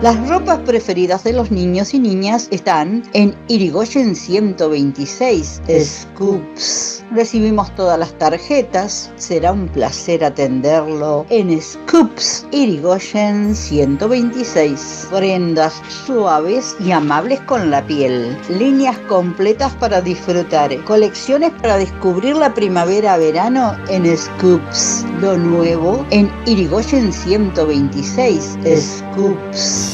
Las ropas preferidas de los niños y niñas están en Irigoyen 126, Scoops. Recibimos todas las tarjetas. Será un placer atenderlo en Scoops, Irigoyen 126. Prendas suaves y amables con la piel. Líneas completas para disfrutar. Colecciones para descubrir la primavera-verano en Scoops. Lo nuevo en Irigoyen 126, Scoops.